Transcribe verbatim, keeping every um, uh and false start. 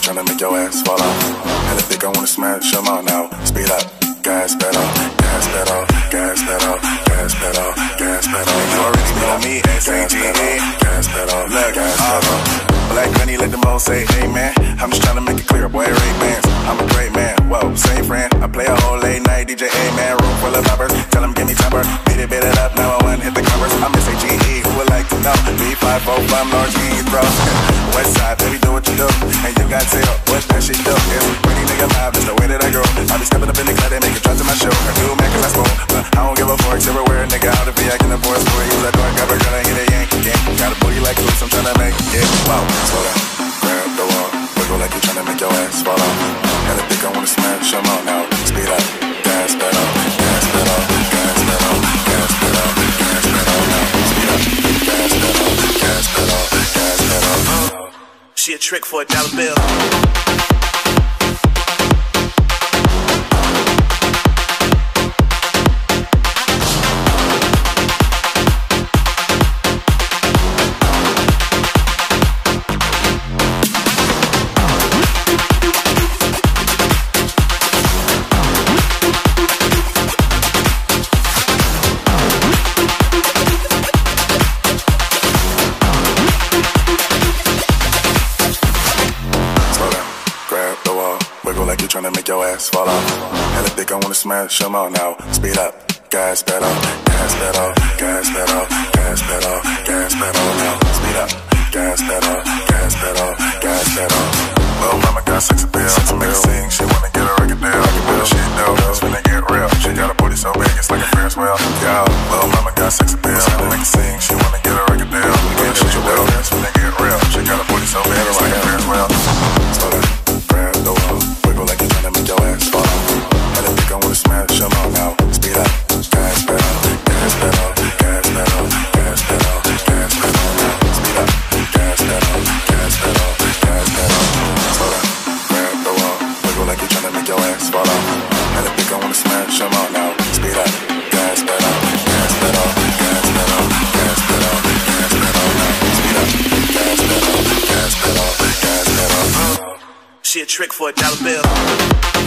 tryna make your ass fall off. Hella thick, I wanna smash them all now. Speed up, gas pedal, gas pedal, gas pedal, gas pedal, gas pedal. You already know me, S A G E. Gas pedal, look, gas pedal. Black money, let them all say amen. I'm just tryna make it clear, boy, Ray-Bans. I'm a great man, whoa, same friend. I play a whole late night D J, A-man. Room full of lovers, tell them give me temper. Beat it, beat it up, now I wanna hit the covers. I'm S A G E, who would like to know? B five four five, large E, bro. West side, baby, do what you do. And you got tail, what that shit do? It's pretty nigga live, that's the way that I go. I be stepping up in the club, they make it drop to my show. I do Mac and I smoke, but I don't give a fork. Everywhere, nigga, out of the acting the force for it. Use that door, cover, girl, I get a yank, yank. Got a booty like loose, I'm tryna make it, wow. Slow down, grab the wall, wiggle like you tryna make your ass fall off. Hella thick, I wanna smash them all now. Speed up, gas pedal, gas pedal, gas pedal, gas pedal, gas pedal now. Speed up, gas pedal, gas pedal, gas pedal. She a trick for a dollar bill. Like you tryna make your ass fall off. Hella thick, I wanna smash them all now. Speed up, gas pedal, gas pedal, gas pedal, gas pedal, gas pedal now. Speed up, gas pedal, gas pedal, gas pedal. Well, mama got sex appeal, to make her sing. She wanna get a record deal. Well, she know it's finna get real. She got a booty so big, it's like a Ferris wheel. Yeah, well, mama got sex appeal, to make her sing. She wanna get a record deal. Well, she know it's finna get real. She got a booty so big, it's like a Ferris wheel. Slow down, grab the wall. Like you tryna make your ass fall off. Hella thick, I wanna smash them all now. Speed up, gas pedal, gas pedal, gas pedal, gas pedal, gas pedal now. Speed up, gas pedal, gas pedal, gas pedal. Slow down, grab the wall, wiggle like you tryna make your ass fall off. Hella thick, I wanna smash them all now. Speed up, gas pedal, gas pedal, gas pedal, gas pedal, gas pedal now. Speed up, gas pedal, gas pedal, gas pedal. She a trick for a dollar bill.